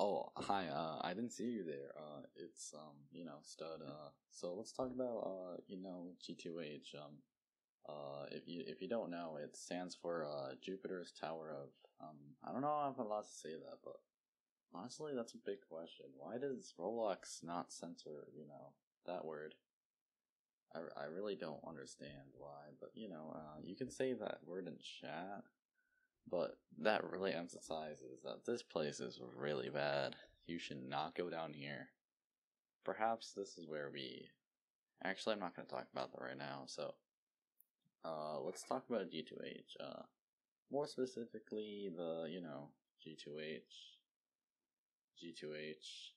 Oh, hi, I didn't see you there. It's, Stud. So let's talk about, G2H. If you don't know, it stands for, Jupiter's Tower of, I don't know if I'm allowed to say that, but honestly, that's a big question. Why does Roblox not censor, that word? I really don't understand why, but, you can say that word in chat. But that really emphasizes that this place is really bad. You should not go down here. Perhaps this is where we... Actually, I'm not going to talk about that right now, so... let's talk about G2H. More specifically, the, G2H... G2H...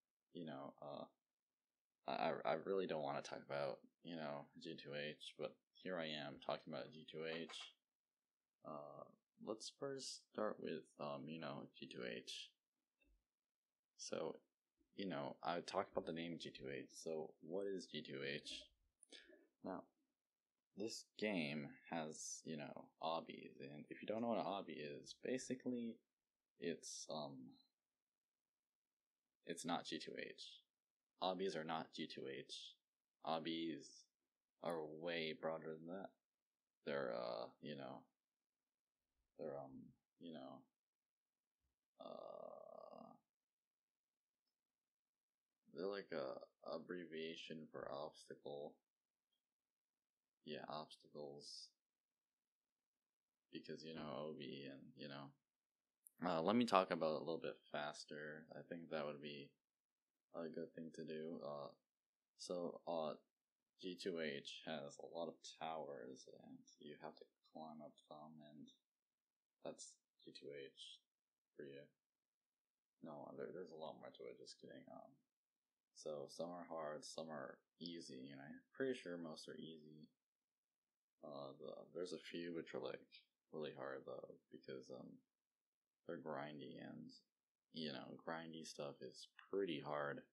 I really don't want to talk about, G2H, but here I am talking about G2H. Let's first start with, G2H. So, I talked about the name G2H. So, what is G2H? Now, this game has, obbies, and if you don't know what an obby is, basically, it's not G2H. Obbies are not G2H. Obbies are way broader than that. They're, they're like a abbreviation for obstacle. Yeah, obstacles. Because, Obby and, let me talk about it a little bit faster. I think that would be a good thing to do. G2H has a lot of towers, and you have to climb up them, and that's G2H for you. No, there's a lot more to it, just kidding. So some are hard, some are easy, and I'm pretty sure most are easy. There's a few which are like really hard though, because they're grindy, and grindy stuff is pretty hard.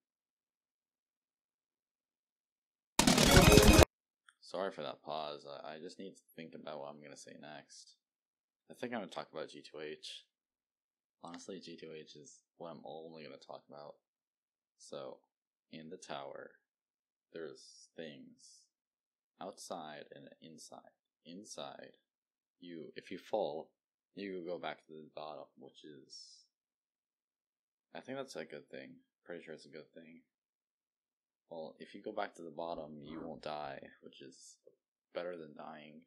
Sorry for that pause. I just need to think about what I'm gonna say next. I think I'm gonna talk about G2H. Honestly, G2H is what I'm only gonna talk about. So, in the tower, there's things outside and inside. Inside, if you fall, you go back to the bottom, which is, I think that's a good thing. Pretty sure it's a good thing. Well, if you go back to the bottom, you won't die, which is better than dying.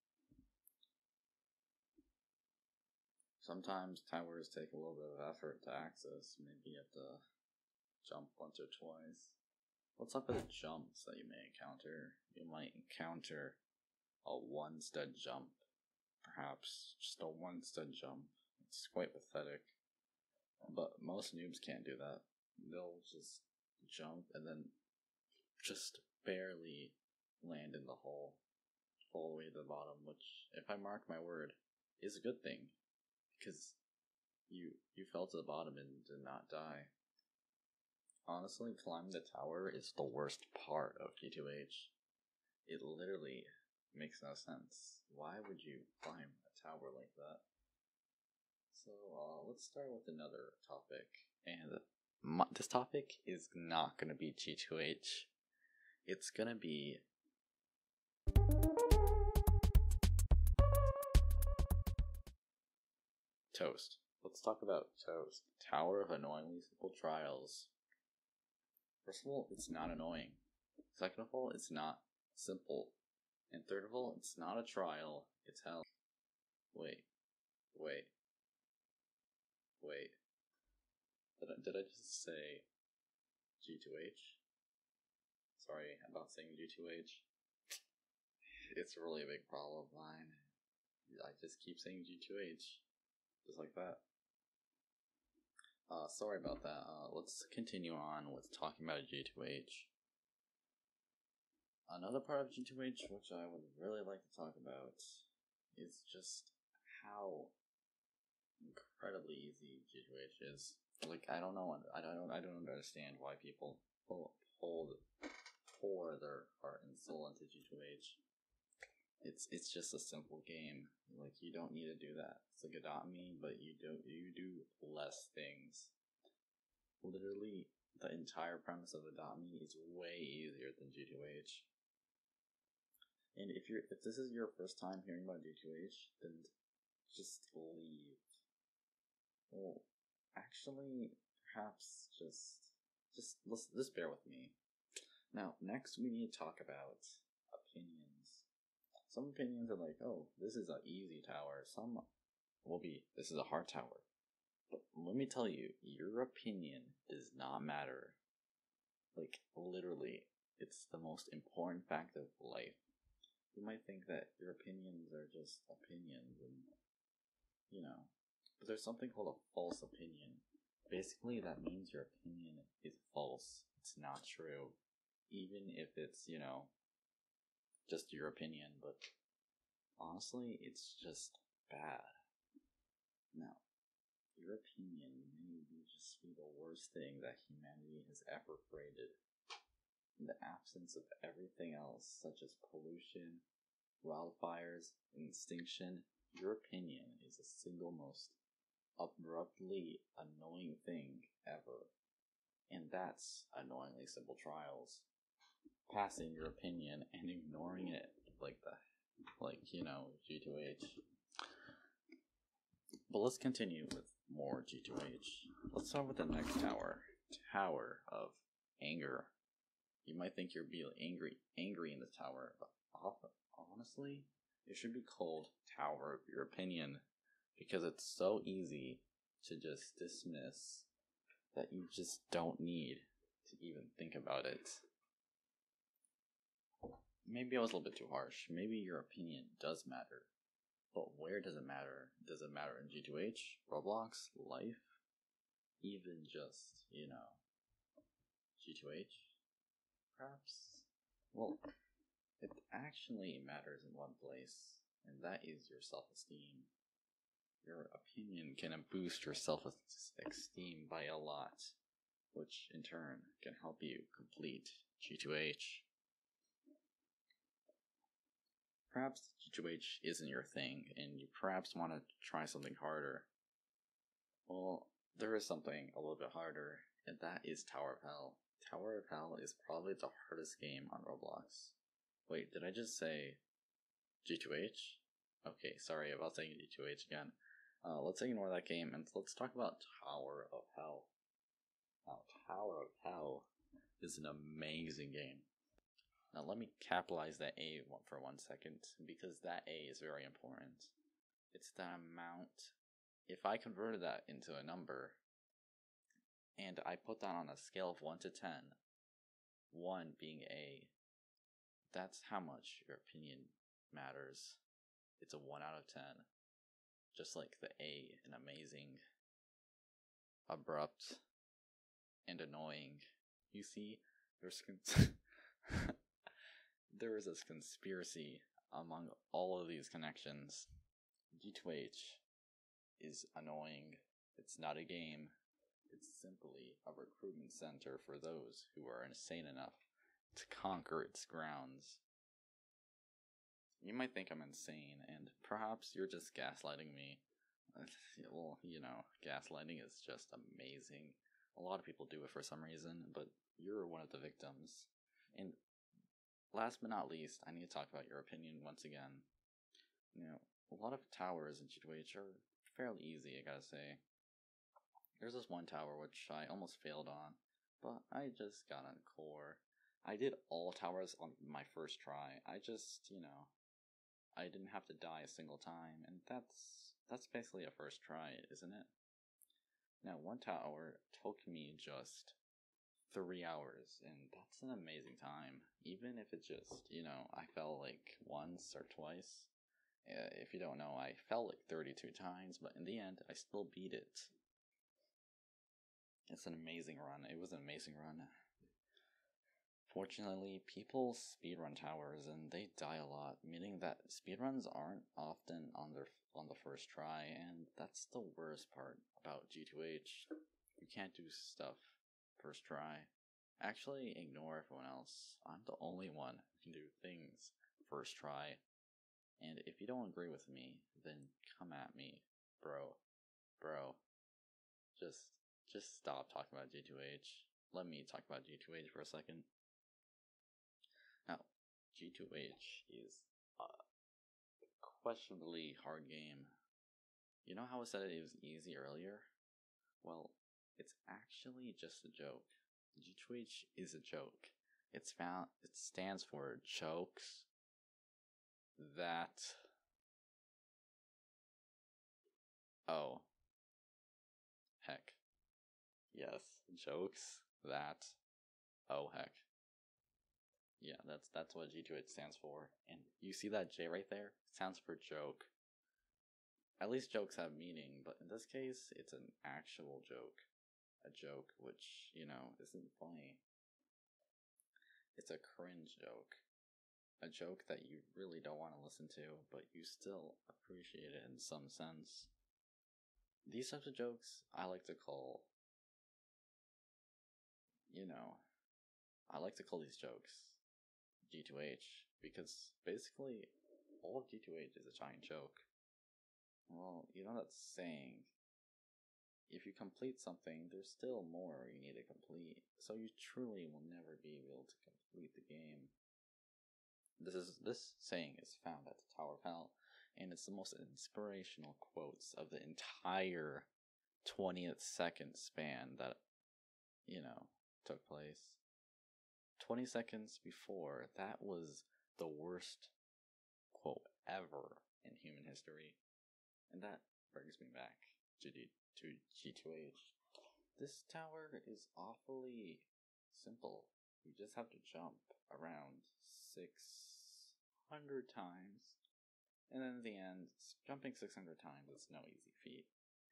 Sometimes towers take a little bit of effort to access. Maybe you have to jump once or twice. What's up with the jumps that you may encounter? You might encounter a one-stud jump. Perhaps just a one-stud jump. It's quite pathetic. But most noobs can't do that. They'll just jump and then just barely land in the hole. Fall all the way to the bottom, which, if I mark my word, is a good thing. Because you fell to the bottom and did not die. Honestly, climbing the tower is the worst part of G2H. It literally makes no sense. Why would you climb a tower like that? So, let's start with another topic. And this topic is not going to be G2H. It's going to be... Toast. Let's talk about Toast. Tower of Annoyingly Simple Trials. First of all, it's not annoying. Second of all, it's not simple. And third of all, it's not a trial, it's hell. Wait. Did I just say G2H? Sorry about saying G2H. It's really a big problem of mine. I just keep saying G2H. Just like that. Sorry about that. Let's continue on with talking about G2H. Another part of G2H which I would really like to talk about is just how incredibly easy G2H is. Like, I don't understand why people pour their heart and soul into G2H. It's just a simple game. Like, you don't need to do that. It's like Adopt Me, but you do less things. literally the entire premise of Adopt Me is way easier than JTOH. And if this is your first time hearing about JTOH, then just leave. Well, actually, perhaps just bear with me. Now, next we need to talk about opinions. Some opinions are like, oh, this is an easy tower. Some will be, this is a hard tower. But let me tell you, your opinion does not matter. Like, literally, it's the most important fact of life. You might think that your opinions are just opinions, and, you know, but there's something called a false opinion. Basically, that means your opinion is false. It's not true. Even if it's, you know, just your opinion, but honestly, it's just bad. Now, your opinion may just be the worst thing that humanity has ever created. In the absence of everything else, such as pollution, wildfires, and extinction, your opinion is the single most abruptly annoying thing ever. And that's annoyingly simple trials. Passing your opinion and ignoring it like JTOH. But let's continue with more JTOH. Let's start with the next tower. Tower of Anger. You might think you're being angry in the tower, but honestly, it should be called Tower of Your Opinion, because it's so easy to just dismiss that you just don't need to even think about it. Maybe I was a little bit too harsh. Maybe your opinion does matter. But where does it matter? Does it matter in JTOH, Roblox, life? Even just, JTOH? Perhaps? Well, it actually matters in one place, and that is your self-esteem. Your opinion can boost your self-esteem by a lot, which in turn can help you complete JTOH. Perhaps JTOH isn't your thing, and you perhaps want to try something harder. Well, there is something a little bit harder, and that is Tower of Hell. Tower of Hell is probably the hardest game on Roblox. Wait, did I just say JTOH? Okay, sorry about saying JTOH again. Let's ignore that game, and let's talk about Tower of Hell. Now, Tower of Hell is an amazing game. Now let me capitalize that A for 1 second, because that A is very important. It's the amount, if I converted that into a number, and I put that on a scale of 1 to 10, 1 being A, that's how much your opinion matters. It's a 1 out of 10. Just like the A in amazing, abrupt, and annoying. You see, there is this conspiracy among all of these connections. JTOH is annoying. It's not a game. It's simply a recruitment center for those who are insane enough to conquer its grounds. You might think I'm insane, and perhaps you're just gaslighting me. Well, gaslighting is just amazing. A lot of people do it for some reason, but you're one of the victims. And last but not least, I need to talk about your opinion once again. A lot of towers in JTOH are fairly easy, I gotta say. There's this one tower which I almost failed on, but I just got on core. I did all towers on my first try. I just, I didn't have to die a single time, and that's basically a first try, isn't it? Now, one tower took me just 3 hours, and that's an amazing time. Even if it just, I fell like once or twice. If you don't know, I fell like 32 times, but in the end, I still beat it. It's an amazing run. It was an amazing run. Fortunately, people speedrun towers and they die a lot, meaning that speedruns aren't often on the first try, and that's the worst part about JTOH. You can't do stuff first try. Actually, ignore everyone else. I'm the only one who can do things first try. And if you don't agree with me, then come at me, bro. Just just stop talking about J2H. Let me talk about J2H for a second. Now, J2H is a questionably hard game. You know how I said it was easy earlier? Well, it's actually just a joke. J2H is a joke. It stands for jokes that... Oh. Heck. Yes, jokes that... Oh, heck. Yeah, that's what J2H stands for. And you see that J right there? It stands for joke. At least jokes have meaning, but in this case, it's an actual joke. A joke which, you know, isn't funny. It's a cringe joke. A joke that you really don't want to listen to, but you still appreciate it in some sense. These types of jokes, I like to call, you know, I like to call these jokes J2H, because basically, all of J2H is a giant joke. Well, you know that saying, if you complete something, there's still more you need to complete, so you truly will never be able to complete the game. This saying is found at the Tower of Hell, and it's the most inspirational quotes of the entire 20th second span that, you know, took place. 20 seconds before, that was the worst quote ever in human history. And that brings me back to J2H. This tower is awfully simple. You just have to jump around 600 times. And then at the end, jumping 600 times is no easy feat.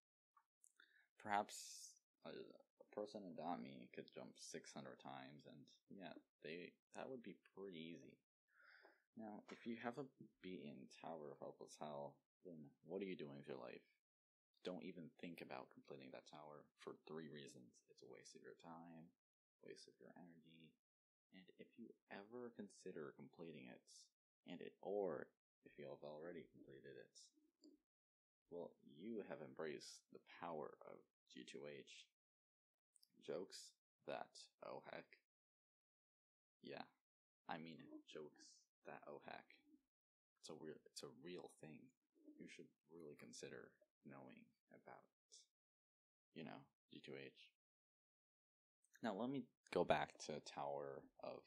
Perhaps a person adopt me could jump 600 times, and yeah, that would be pretty easy. Now, if you haven't beaten Tower of Hopeless Hell, then what are you doing with your life? Don't even think about completing that tower for 3 reasons. It's a waste of your time, waste of your energy, and if you ever consider completing it, or if you have already completed it, well, you have embraced the power of J2H. Jokes that, oh heck. Yeah, I mean jokes that, oh heck. It's a real thing. You should really consider knowing about, you know, J2H. Now let me go back to Tower of,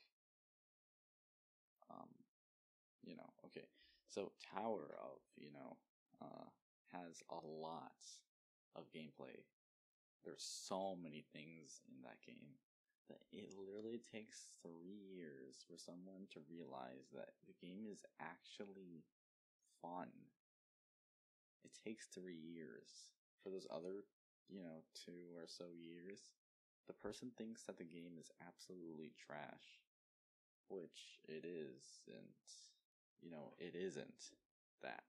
you know, okay. So Tower of, you know, has a lot of gameplay. There's so many things in that game that it literally takes 3 years for someone to realize that the game is actually fun. It takes 3 years. For those other, you know, 2 or so years, the person thinks that the game is absolutely trash, which it isn't. You know, it isn't that.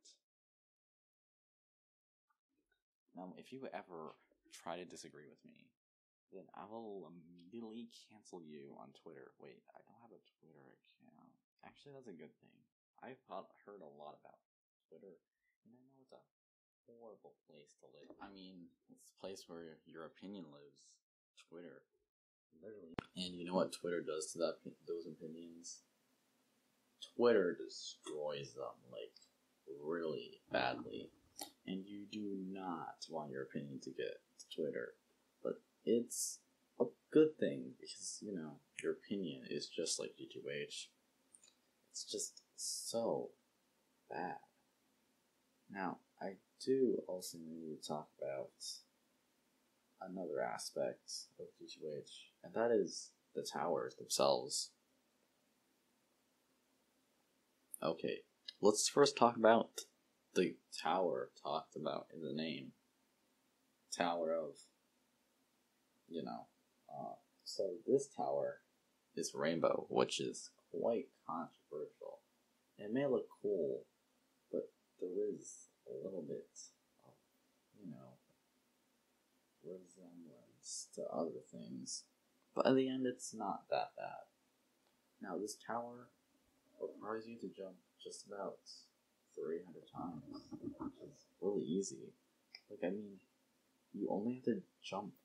Now, if you ever try to disagree with me, then I will immediately cancel you on Twitter. Wait, I don't have a Twitter account. Actually, that's a good thing. I've heard a lot about Twitter, and I know it's a horrible place to live. I mean, it's a place where your opinion lives. Twitter. Literally. And you know what Twitter does to those opinions? Twitter destroys them, like, really badly. And you do not want your opinion to get to Twitter. But it's a good thing, because, you know, your opinion is just like J2H. It's just so bad. Now, I do also need to talk about another aspect of J2H, and that is the towers themselves. Okay, let's first talk about the tower talked about in the name. Tower of, you know, so this tower is rainbow, which is quite controversial. It may look cool, but there is a little bit of, you know, resemblance to other things. But in the end, it's not that bad. Now, this tower requires you to jump just about 300 times, which is really easy. Like, I mean, you only have to jump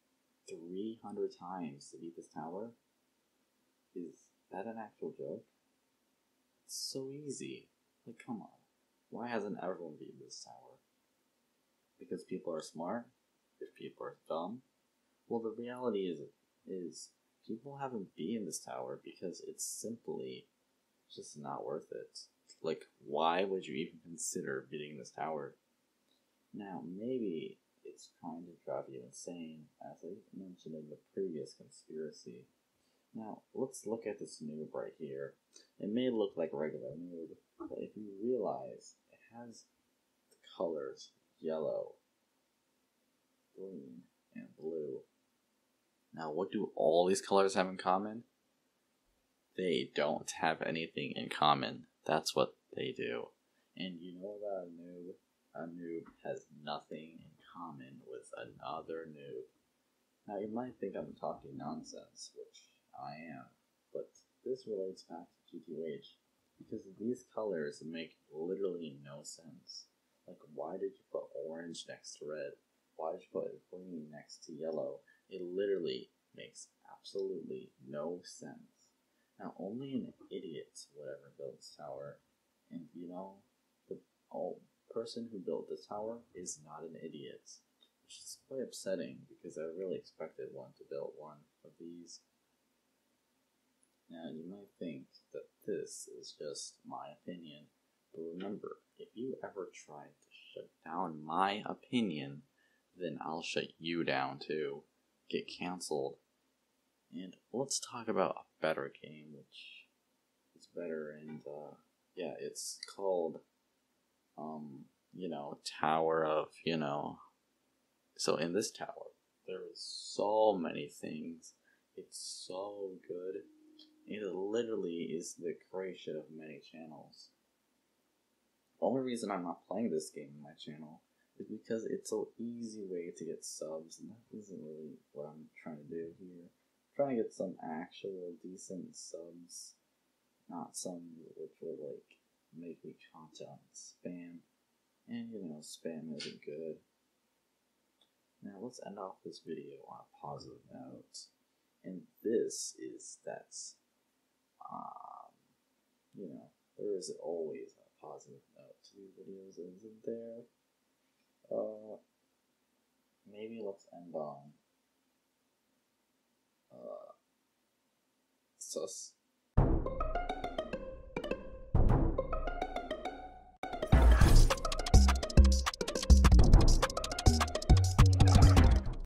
300 times to beat this tower? Is that an actual joke? It's so easy. Like, come on. Why hasn't everyone beaten this tower? Because people are smart? If people are dumb? Well, the reality is people haven't beaten this tower because it's simply just not worth it. Like, why would you even consider beating this tower? Now, maybe it's trying to drive you insane, as I mentioned in the previous conspiracy. Now, let's look at this noob right here. It may look like regular noob, but if you realize it has the colors yellow, green, and blue. Now, what do all these colors have in common? They don't have anything in common. That's what they do. And you know about a noob? A noob has nothing in common with another noob. Now, you might think I'm talking nonsense, which I am, but this relates back to JTOH, because these colors make literally no sense. Like, why did you put orange next to red? Why did you put green next to yellow? It literally makes absolutely no sense. Now, only an idiot would ever build this tower, and you know, the person who built this tower is not an idiot, which is quite upsetting because I really expected one to build one of these. Now, you might think that this is just my opinion, but remember, if you ever try to shut down my opinion, then I'll shut you down too. Get cancelled. And let's talk about a better game, which is better, and yeah, it's called, Tower of, So in this tower, there is so many things. It's so good. It literally is the creation of many channels. The only reason I'm not playing this game on my channel is because it's an easy way to get subs, and that isn't really what I'm trying to do here. I'm trying to get some actual decent subs, not some which will make me content spam, and spam isn't good. Now let's end off this video on a positive note, and this is that there is always a positive note to these videos, isn't there? Maybe let's end on sus.